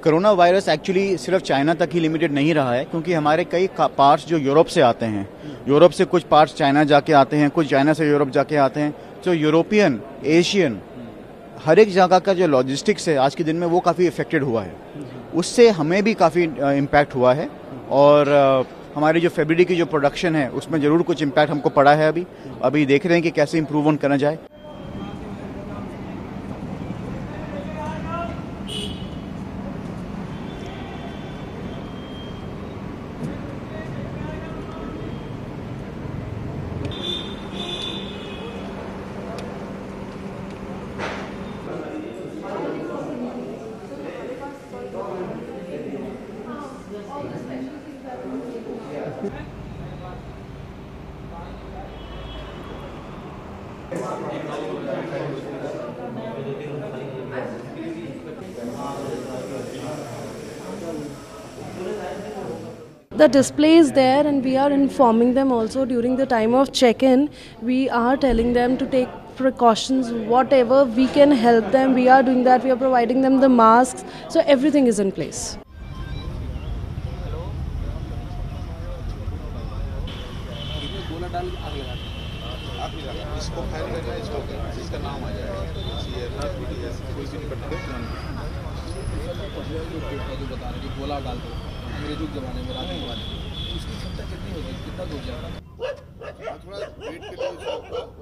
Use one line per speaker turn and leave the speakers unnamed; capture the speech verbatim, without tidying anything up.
Corona virus actually सिर्फ China तक ही लिमिटेड नहीं रहा है, क्योंकि हमारे कई पार्ट्स जो यूरोप से आते हैं, यूरोप से कुछ पार्ट्स चाइना जाके आते हैं, कुछ चाइना से यूरोप जाके आते हैं। तो यूरोपियन, एशियन, हर एक जगह का जो लॉजिस्टिक्स है आज के दिन में वो काफ़ी इफेक्टेड हुआ है। उससे हमें भी काफ़ी इम्पैक्ट हुआ है और हमारी जो फैब्रिक की जो प्रोडक्शन है उसमें ज़रूर कुछ इम्पैक्ट हमको पड़ा है। अभी अभी देख रहे हैं कि कैसे इम्प्रूव ऑन करना जाए।
The display is there and we are informing them also during the time of check-in. We are telling them to take precautions, whatever we can help them, we are doing that. We are providing them the masks, so everything is in place.
गोला डाल दो अंग्रेजों के जमाने में रात के उसकी क्षमता कितनी होगी, कितना दूर जाएगा?